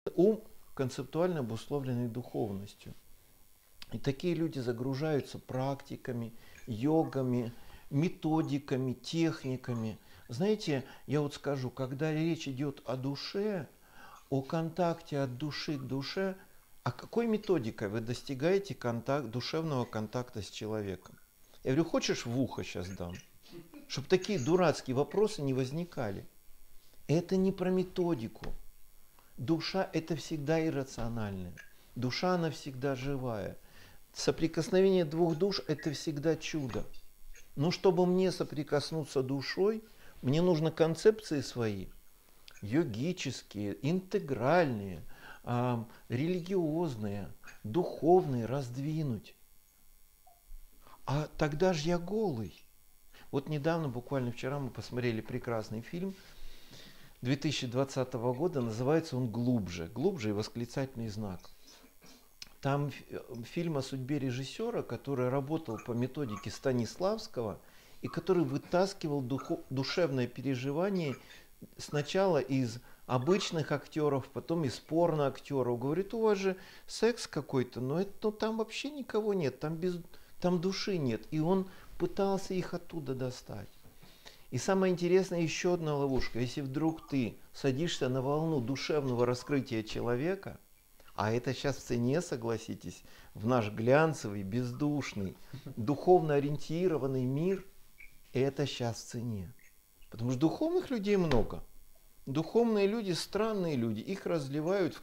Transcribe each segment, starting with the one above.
Ум концептуально обусловленный духовностью. И такие люди загружаются практиками, йогами, методиками, техниками. Знаете, я вот скажу, когда речь идет о душе, о контакте от души к душе, а какой методикой вы достигаете душевного контакта с человеком? Я говорю, хочешь в ухо сейчас дам? Чтобы такие дурацкие вопросы не возникали. Это не про методику. Душа это всегда иррациональная. Душа она всегда живая. Соприкосновение двух душ это всегда чудо. Но чтобы мне соприкоснуться душой, мне нужно концепции свои, йогические, интегральные, религиозные, духовные раздвинуть. А тогда же я голый. Вот недавно, буквально вчера, мы посмотрели прекрасный фильм 2020 года, называется он «Глубже». «Глубже» и восклицательный знак. Там фильм о судьбе режиссера, который работал по методике Станиславского и который вытаскивал душевное переживание сначала из обычных актеров, потом из порно-актеров. Говорит, у вас же секс какой-то, но там вообще никого нет, там души нет. И он пытался их оттуда достать. И самое интересное, еще одна ловушка. Если вдруг ты садишься на волну душевного раскрытия человека, а это сейчас в цене, согласитесь, в наш глянцевый, бездушный, духовно ориентированный мир, это сейчас в цене. Потому что духовных людей много. Духовные люди, странные люди, их разливают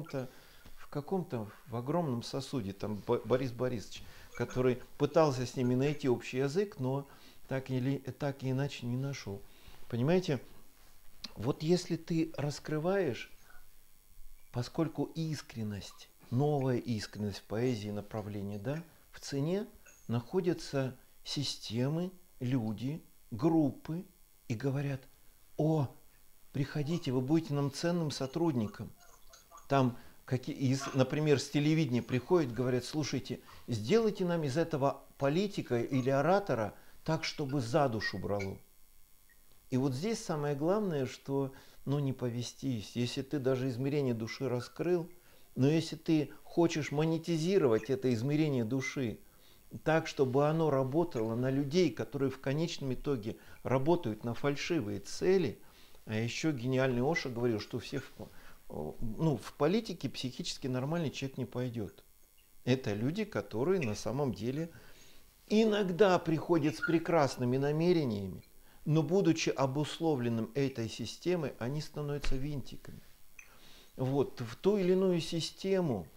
в огромном сосуде. Там Борис Борисович, который пытался с ними найти общий язык, но так и иначе не нашел. Понимаете, вот если ты раскрываешь, поскольку искренность, новая искренность в поэзии направления, да, в цене находятся системы, люди, группы и говорят, о, приходите, вы будете нам ценным сотрудником. Там, например, с телевидения приходят, говорят, слушайте, сделайте нам из этого политика или оратора так, чтобы за душу брало. И вот здесь самое главное, что не повестись. Если ты даже измерение души раскрыл, но если ты хочешь монетизировать это измерение души так, чтобы оно работало на людей, которые в конечном итоге работают на фальшивые цели, а еще гениальный Оша говорил, что в политике психически нормальный человек не пойдет. Это люди, которые на самом деле иногда приходят с прекрасными намерениями, но будучи обусловленным этой системой, они становятся винтиками. Вот, в ту или иную систему,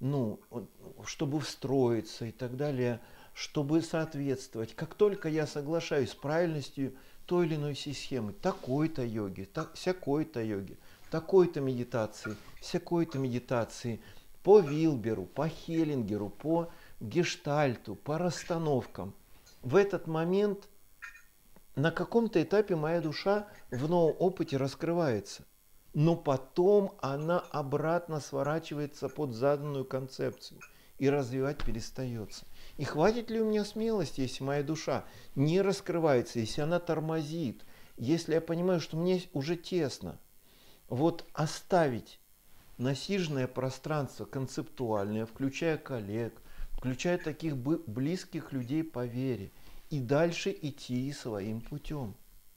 чтобы встроиться и так далее, чтобы соответствовать. Как только я соглашаюсь с правильностью той или иной системы, такой-то йоги, всякой-то йоги, такой-то медитации, всякой-то медитации, по Вилберу, по Хеллингеру, по Гештальту, по расстановкам, в этот момент на каком-то этапе моя душа в новом опыте раскрывается. Но потом она обратно сворачивается под заданную концепцию и развивать перестается. И хватит ли у меня смелости, если моя душа не раскрывается, если она тормозит, если я понимаю, что мне уже тесно, вот оставить насиженное пространство концептуальное, включая коллег, включая таких близких людей по вере, и дальше идти своим путем.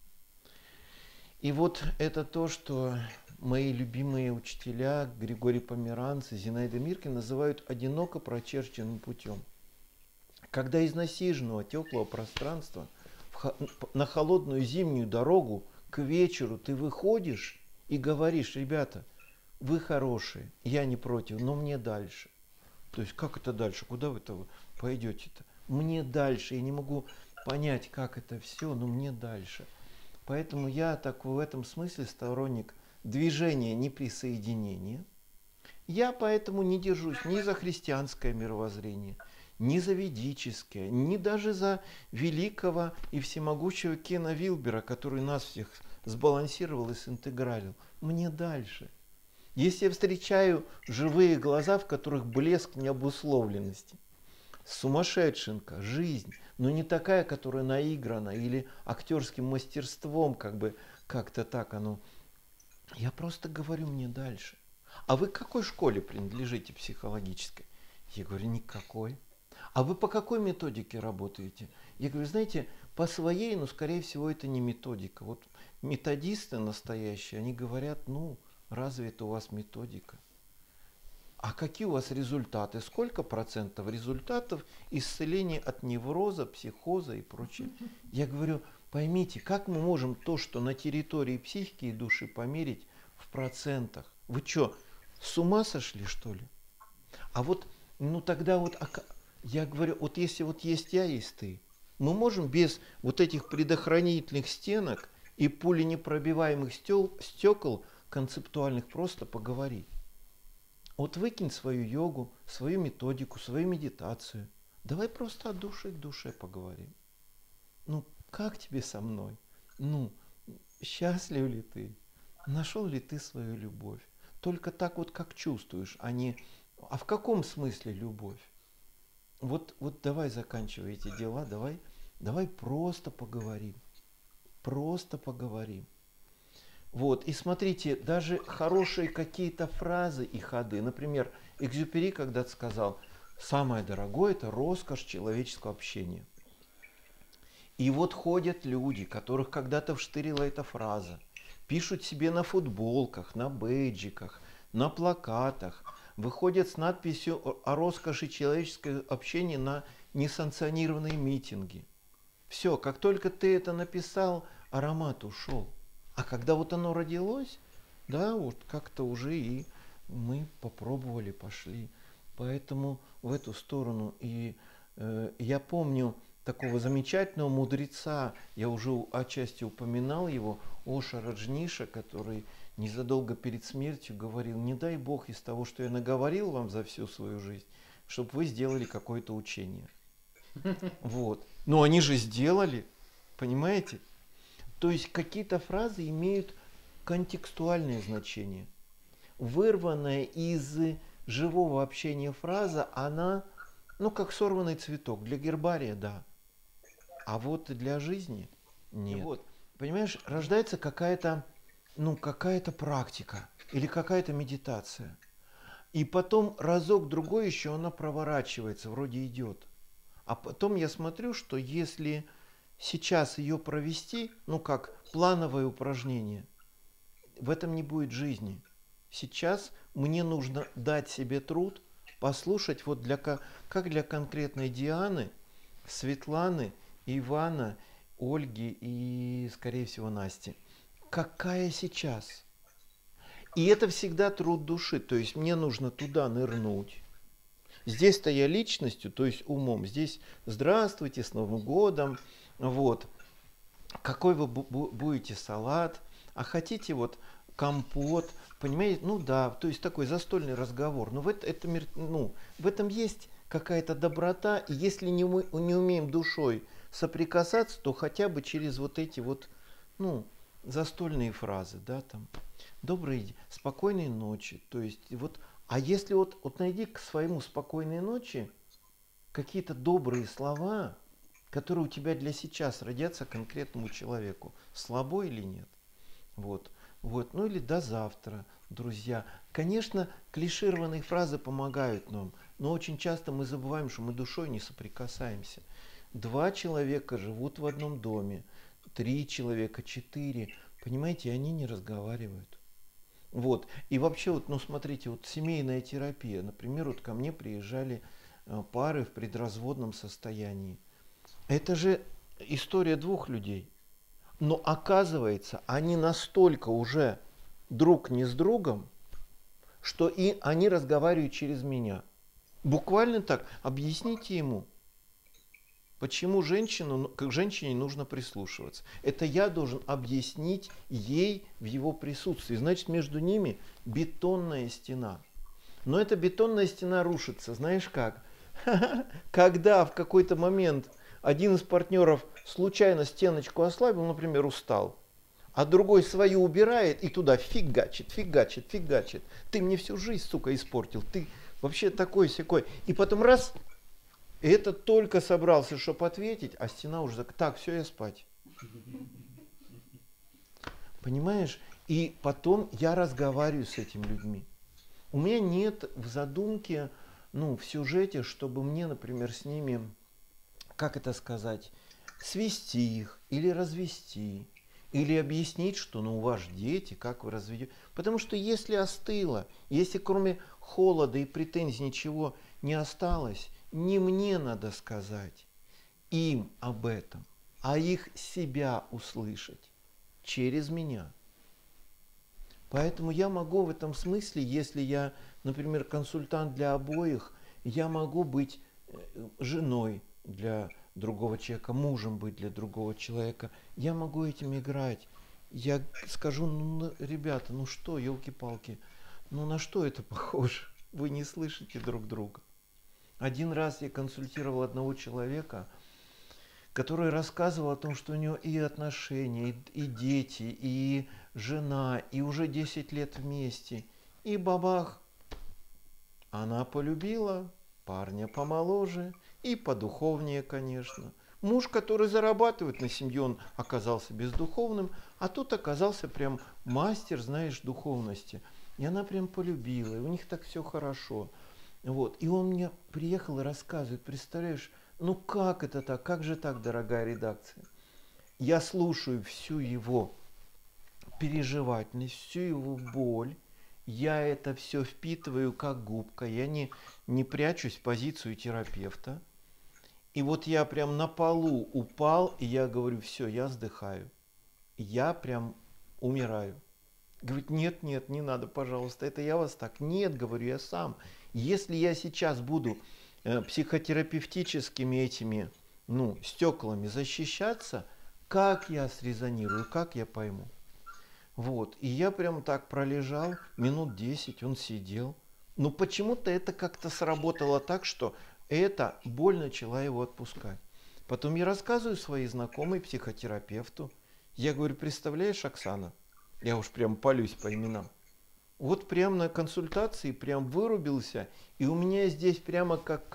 И вот это то, что мои любимые учителя Григорий Померанц и Зинаида Миркина называют одиноко прочерченным путем. Когда из насиженного теплого пространства на холодную зимнюю дорогу к вечеру ты выходишь и говоришь, ребята, вы хорошие, я не против, но мне дальше. То есть как это дальше? Куда вы-то пойдете-то? Мне дальше, я не могу понять, как это все, но мне дальше. Поэтому я так в этом смысле сторонник движения неприсоединения. Я поэтому не держусь ни за христианское мировоззрение, ни за ведическое, ни даже за великого и всемогущего Кена Вилбера, который нас всех сбалансировал и синтегралил. Мне дальше. Если я встречаю живые глаза, в которых блеск необусловленности, сумасшедшенка, жизнь, но не такая, которая наиграна или актерским мастерством, как-то так оно. Я просто говорю, мне дальше. А вы к какой школе принадлежите психологической? Я говорю, никакой. А вы по какой методике работаете? Я говорю, знаете, по своей, но скорее всего это не методика. Вот методисты настоящие, они говорят, ну, разве это у вас методика? А какие у вас результаты? Сколько процентов результатов исцеления от невроза, психоза и прочее? Я говорю, поймите, как мы можем то, что на территории психики и души, померить в процентах? Вы что, с ума сошли, что ли? А вот, ну тогда вот, я говорю, вот если вот есть я, есть ты, мы можем без вот этих предохранительных стенок и пуленепробиваемых стекол концептуальных просто поговорить. Вот выкинь свою йогу, свою методику, свою медитацию. Давай просто от души к душе поговорим. Ну, как тебе со мной? Ну, счастлив ли ты? Нашел ли ты свою любовь? Только так вот, как чувствуешь, а не... А в каком смысле любовь? Вот давай заканчивай эти дела, давай просто поговорим. Просто поговорим. Вот, и смотрите, даже хорошие какие-то фразы и ходы. Например, Экзюпери когда-то сказал, самое дорогое – это роскошь человеческого общения. И вот ходят люди, которых когда-то вштырила эта фраза, пишут себе на футболках, на бейджиках, на плакатах, выходят с надписью о роскоши человеческого общения на несанкционированные митинги. Все, как только ты это написал, аромат ушел. А когда вот оно родилось, да, вот как-то уже и мы попробовали, пошли. Поэтому в эту сторону. И я помню такого замечательного мудреца, я уже отчасти упоминал его, Оша Раджниша, который незадолго перед смертью говорил, не дай Бог из того, что я наговорил вам за всю свою жизнь, чтобы вы сделали какое-то учение. Вот. Но они же сделали, понимаете? То есть какие-то фразы имеют контекстуальное значение. Вырванная из живого общения фраза, она, ну, как сорванный цветок. Для гербария, да. А вот для жизни нет. Вот, понимаешь, рождается какая-то, ну, какая-то практика или какая-то медитация. И потом разок-другой еще она проворачивается, вроде идет. А потом я смотрю, что если сейчас ее провести, ну как плановое упражнение, в этом не будет жизни. Сейчас мне нужно дать себе труд, послушать вот как для конкретной Дианы, Светланы, Ивана, Ольги и, скорее всего, Насти. Какая сейчас? И это всегда труд души, то есть мне нужно туда нырнуть. Здесь-то я личностью, то есть умом. Здесь здравствуйте, с Новым годом. Вот. Какой вы будете салат? А хотите вот компот? Понимаете? Ну да, то есть такой застольный разговор. Но в этом есть какая-то доброта. И если не умеем душой соприкасаться, то хотя бы через вот эти вот, ну, застольные фразы, да, там. Доброй, спокойной ночи. То есть вот. А если вот найди к своему спокойной ночи какие-то добрые слова, которые у тебя для сейчас родятся конкретному человеку, слабо или нет. Вот. Ну или до завтра, друзья. Конечно, клишированные фразы помогают нам, но очень часто мы забываем, что мы душой не соприкасаемся. 2 человека живут в одном доме, 3 человека, 4, понимаете, они не разговаривают. Вот. И вообще, вот, ну смотрите, вот семейная терапия. Например, вот ко мне приезжали пары в предразводном состоянии. Это же история 2 людей. Но оказывается, они настолько уже друг не с другом, что и они разговаривают через меня. Буквально так. Объясните ему, почему к женщине нужно прислушиваться. Это я должен объяснить ей в его присутствии. Значит, между ними бетонная стена. Но эта бетонная стена рушится. Знаешь как? Когда в какой-то момент один из партнеров случайно стеночку ослабил, например, устал, а другой свою убирает и туда фигачит. Ты мне всю жизнь, сука, испортил. Ты вообще такой-сякой. И потом раз... И этот только собрался, чтобы ответить, а стена уже так, все, я спать. Понимаешь? И потом я разговариваю с этими людьми. У меня нет в задумке, ну, в сюжете, чтобы мне, например, с ними, как это сказать, свести их или развести, или объяснить, что ну у вас же дети, как вы разведете. Потому что если остыло, если кроме холода и претензий ничего не осталось, не мне надо сказать им об этом, а их себя услышать через меня. Поэтому я могу в этом смысле, если я, например, консультант для обоих, я могу быть женой для другого человека, мужем быть для другого человека. Я могу этим играть. Я скажу, ну, ребята, ну что, елки-палки, ну на что это похоже? Вы не слышите друг друга. Один раз я консультировал одного человека, который рассказывал о том, что у него и отношения, и дети, и жена, и уже 10 лет вместе. И бабах, она полюбила парня помоложе и подуховнее, конечно. Муж, который зарабатывает на семью, он оказался бездуховным, а тут оказался прям мастер, знаешь, духовности. И она прям полюбила, и у них так все хорошо. Вот. И он мне приехал и рассказывает, представляешь, ну как это так, как же так, дорогая редакция? Я слушаю всю его переживательность, всю его боль, я это все впитываю как губка, я не прячусь в позицию терапевта. И вот я прям на полу упал, и я говорю, все, я вздыхаю. Я прям умираю. Говорит, нет, нет, не надо, пожалуйста, это я вас так. Нет, говорю, я сам. Если я сейчас буду психотерапевтическими этими, ну, стеклами защищаться, как я срезонирую, как я пойму. Вот, и я прям так пролежал, минут 10 он сидел. Но почему-то это как-то сработало так, что эта боль начала его отпускать. Потом я рассказываю своей знакомой психотерапевту. Я говорю, представляешь, Оксана, я уж прям палюсь по именам. Вот прям на консультации прям вырубился, и у меня здесь прямо как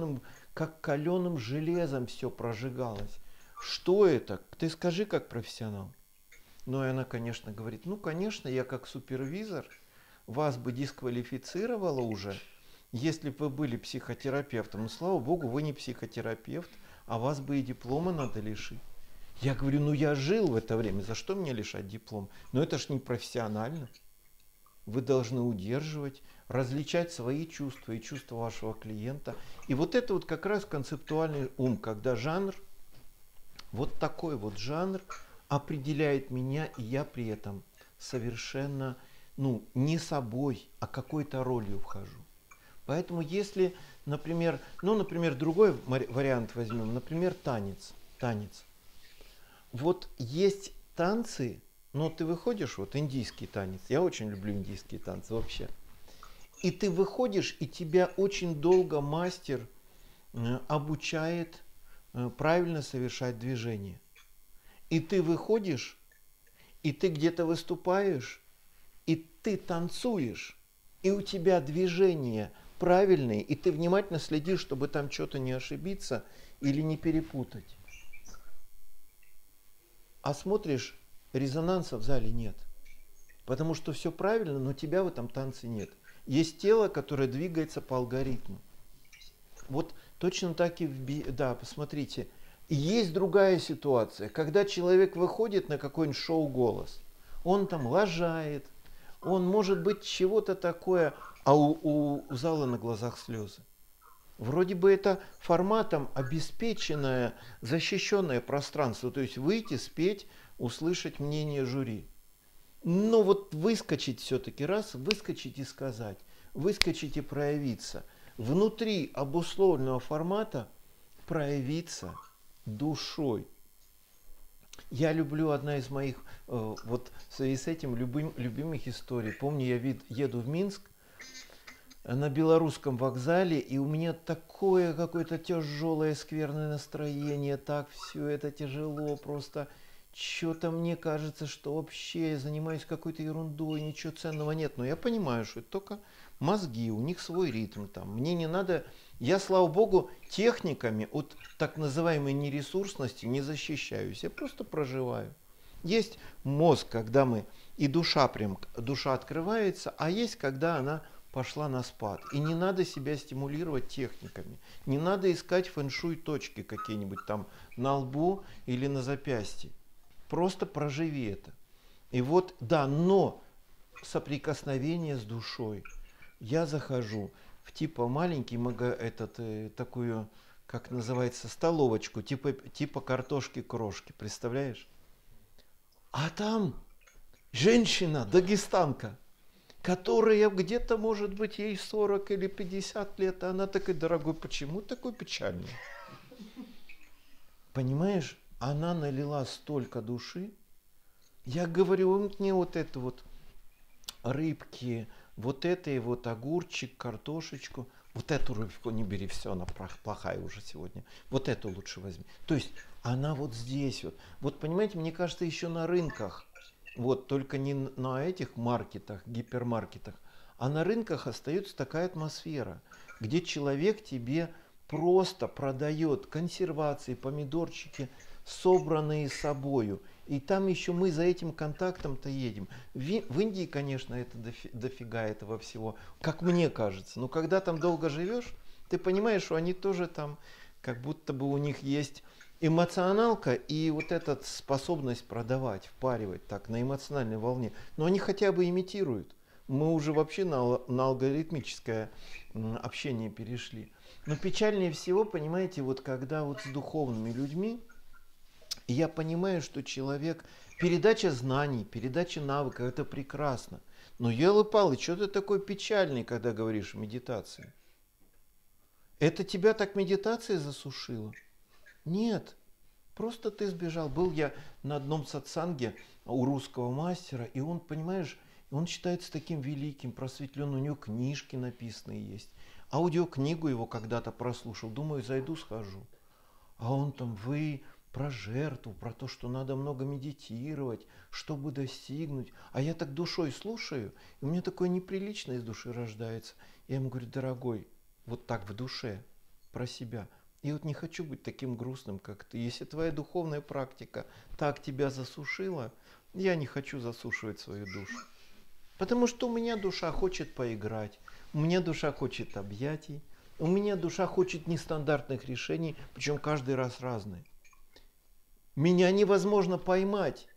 каленым железом все прожигалось. Что это? Ты скажи как профессионал. Ну и она, конечно, говорит, ну, конечно, я как супервизор вас бы дисквалифицировала уже, если бы вы были психотерапевтом. Но, слава богу, вы не психотерапевт, а вас бы и диплома надо лишить. Я говорю, ну я жил в это время, за что мне лишать диплом? Ну это ж не профессионально. Вы должны удерживать, различать свои чувства и чувства вашего клиента. И вот это вот как раз концептуальный ум, когда жанр, вот такой вот жанр определяет меня, и я при этом совершенно, ну, не собой, а какой-то ролью вхожу. Поэтому если, например, другой вариант возьмем, например, танец. Вот есть танцы, но ты выходишь, вот индийский танец, я очень люблю индийские танцы вообще, и ты выходишь, и тебя очень долго мастер обучает правильно совершать движение. И ты выходишь, и ты где-то выступаешь, и ты танцуешь, и у тебя движения правильные, и ты внимательно следишь, чтобы там что-то не ошибиться или не перепутать. А смотришь, резонанса в зале нет. Потому что все правильно, но тебя в этом танце нет. Есть тело, которое двигается по алгоритму. Вот точно так и да, посмотрите. Есть другая ситуация, когда человек выходит на какой-нибудь шоу «Голос». Он там лажает, он может быть чего-то такое, а у зала на глазах слезы. Вроде бы это форматом обеспеченное, защищенное пространство, то есть выйти, спеть, услышать мнение жюри. Но вот выскочить все-таки раз, выскочить и сказать, выскочить и проявиться. Внутри обусловленного формата проявиться душой. Я люблю, одна из моих, вот в связи с этим, любимых историй. Помню, я еду в Минск на белорусском вокзале, и у меня такое какое-то тяжелое скверное настроение, так все это тяжело, просто что-то мне кажется, что вообще я занимаюсь какой-то ерундой, ничего ценного нет. Но я понимаю, что это только мозги, у них свой ритм там. Мне не надо, я, слава богу, техниками от так называемой нересурсности не защищаюсь, я просто проживаю. Есть мозг, когда мы, и душа открывается, а есть, когда она пошла на спад. И не надо себя стимулировать техниками. Не надо искать фэн-шуй точки какие-нибудь там на лбу или на запястье. Просто проживи это. И вот, да, но соприкосновение с душой. Я захожу в типа маленький такую, как называется, столовочку, типа картошки-крошки, представляешь? А там женщина, дагестанка, которая где-то, может быть, ей 40 или 50 лет, а она такая: дорогой, почему такой печальный? Понимаешь, она налила столько души. Я говорю, мне вот это вот рыбки, вот это и вот огурчик, картошечку. Вот эту рыбку не бери, все, она плохая уже сегодня. Вот эту лучше возьми. То есть она вот здесь вот. Вот понимаете, мне кажется, еще на рынках, вот только не на этих маркетах, гипермаркетах, а на рынках остается такая атмосфера, где человек тебе просто продает консервации, помидорчики, собранные собою. И там еще мы за этим контактом-то едем. В Индии, конечно, это дофига этого всего, как мне кажется. Но когда там долго живешь, ты понимаешь, что они тоже там, как будто бы у них есть эмоционалка и вот эта способность продавать, впаривать так на эмоциональной волне. Но они хотя бы имитируют. Мы уже вообще на алгоритмическое общение перешли. Но печальнее всего, понимаете, вот когда вот с духовными людьми, и я понимаю, что человек, передача знаний, передача навыков, это прекрасно. Но елы-палы, что ты такой печальный, когда говоришь о медитации? Это тебя так медитация засушила? Нет, просто ты сбежал. Был я на одном сатсанге у русского мастера, и он, понимаешь, он считается таким великим, просветленным, у него книжки написанные есть. Аудиокнигу его когда-то прослушал, думаю, зайду, схожу. А он там, вы про жертву, про то, что надо много медитировать, чтобы достигнуть. А я так душой слушаю, и у меня такое неприличное из души рождается. Я ему говорю: дорогой, вот так в душе, про себя. И вот не хочу быть таким грустным, как ты. Если твоя духовная практика так тебя засушила, я не хочу засушивать свою душу. Потому что у меня душа хочет поиграть, у меня душа хочет объятий, у меня душа хочет нестандартных решений, причем каждый раз разные. Меня невозможно поймать.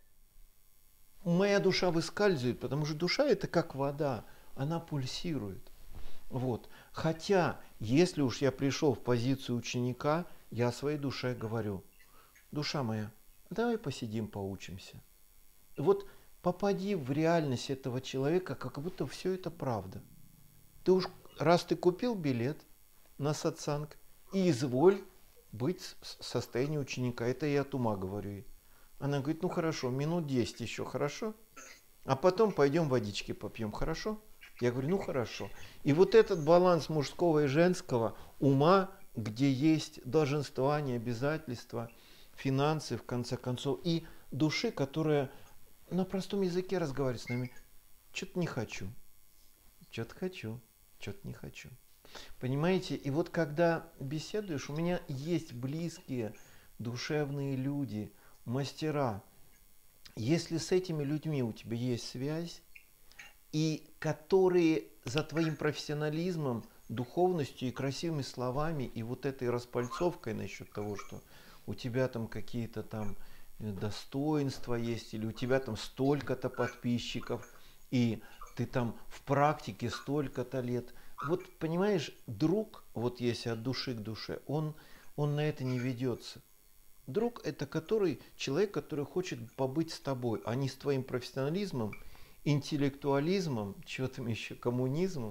Моя душа выскальзывает, потому что душа это как вода, она пульсирует. Вот. Хотя, если уж я пришел в позицию ученика, я о своей душе говорю: душа моя, давай посидим, поучимся. Вот попади в реальность этого человека, как будто все это правда. Ты уж, раз ты купил билет на сатсанг, и изволь быть в состоянии ученика. Это я от ума говорю ей. Она говорит: ну хорошо, минут 10 еще, хорошо? А потом пойдем водички попьем, хорошо? Я говорю: ну хорошо. И вот этот баланс мужского и женского ума, где есть долженствование, обязательства, финансы, в конце концов, и души, которая на простом языке разговаривает с нами. Что-то не хочу, что-то хочу, что-то не хочу. Понимаете, и вот когда беседуешь, у меня есть близкие, душевные люди, мастера. Если с этими людьми у тебя есть связь, и которые за твоим профессионализмом, духовностью и красивыми словами, и вот этой распальцовкой насчет того, что у тебя там какие-то там достоинства есть, или у тебя там столько-то подписчиков, и ты там в практике столько-то лет. Вот понимаешь, друг, вот если от души к душе, он на это не ведется. Друг это человек, который хочет побыть с тобой, а не с твоим профессионализмом, интеллектуализмом, чего там еще, коммунизмом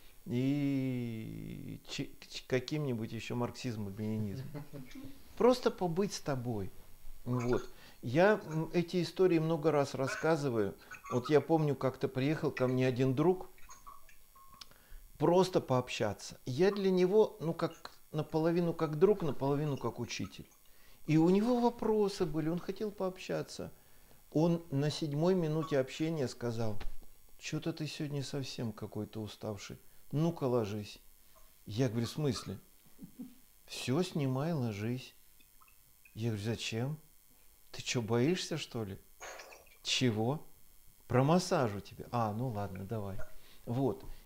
и каким-нибудь еще марксизмом, ленинизмом. Просто побыть с тобой. Вот. Я эти истории много раз рассказываю. Вот я помню, как-то приехал ко мне один друг, просто пообщаться. Я для него, как наполовину как друг, наполовину как учитель. И у него вопросы были, он хотел пообщаться. Он на 7-й минуте общения сказал: что-то ты сегодня совсем какой-то уставший. Ну-ка ложись. Я говорю: в смысле? Все, снимай, ложись. Я говорю: зачем? Ты что, боишься, что ли? Чего? Про массаж у тебя. Ну ладно, давай. Вот.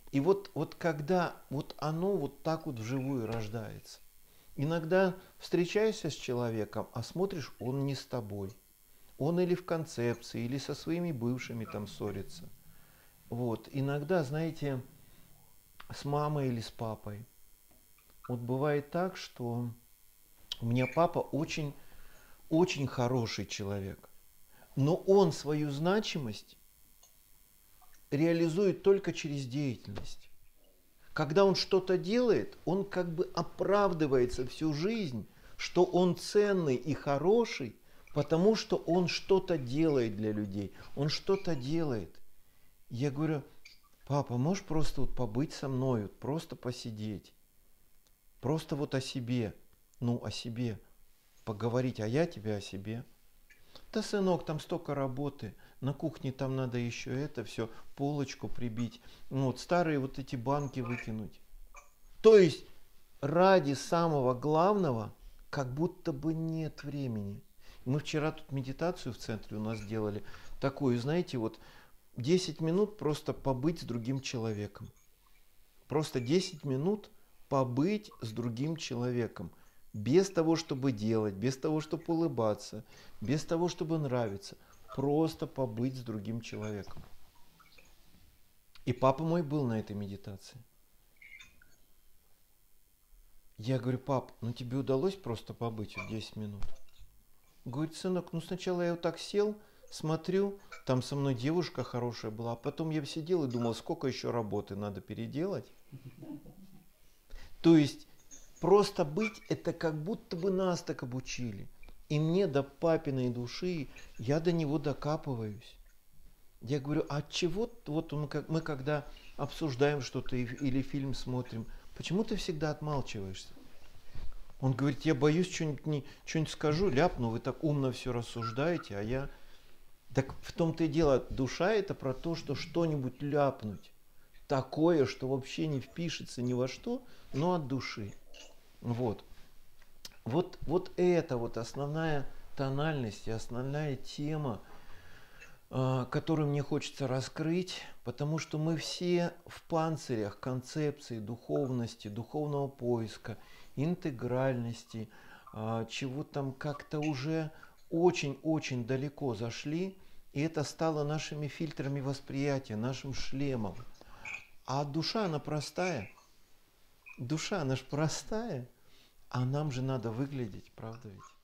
И вот когда вот оно вот так вот вживую рождается. Иногда встречаешься с человеком, а смотришь, он не с тобой. Он или в концепции, или со своими бывшими там ссорится. Вот. Иногда, знаете, с мамой или с папой. Вот бывает так, что у меня папа очень, очень хороший человек, но он свою значимость реализует только через деятельность. Когда он что-то делает, он как бы оправдывается всю жизнь, что он ценный и хороший, потому что он что-то делает для людей, он что-то делает. Я говорю, папа, можешь просто вот побыть со мной, вот просто посидеть, просто вот о себе, ну о себе поговорить, а я тебе о себе. Да, сынок, там столько работы, на кухне там надо еще это все, полочку прибить, ну, вот старые вот эти банки выкинуть. То есть ради самого главного как будто бы нет времени. Мы вчера тут медитацию в центре у нас делали, такую, знаете, вот 10 минут просто побыть с другим человеком. Просто 10 минут побыть с другим человеком. Без того, чтобы делать, без того, чтобы улыбаться, без того, чтобы нравиться. Просто побыть с другим человеком. И папа мой был на этой медитации. Я говорю, пап, ну тебе удалось просто побыть вот 10 минут? Говорит, сынок, ну сначала я вот так сел, смотрю, там со мной девушка хорошая была, а потом я сидел и думал, сколько еще работы надо переделать. То есть просто быть, это как будто бы нас так обучили. И мне до папиной души, я до него докапываюсь. Я говорю, а чего, вот мы когда обсуждаем что-то или фильм смотрим, почему ты всегда отмалчиваешься? Он говорит, я боюсь, что-нибудь скажу, ляпну, вы так умно все рассуждаете, а я... Так в том-то и дело, душа это про то, что что-нибудь ляпнуть. Такое, что вообще не впишется ни во что, но от души. Вот. Вот это вот основная тональность и основная тема, которую мне хочется раскрыть, потому что мы все в панцирях концепции духовности, духовного поиска, интегральности, чего там как-то уже очень-очень далеко зашли, и это стало нашими фильтрами восприятия, нашим шлемом. А душа, она простая. Душа, она же простая. А нам же надо выглядеть, правда ведь?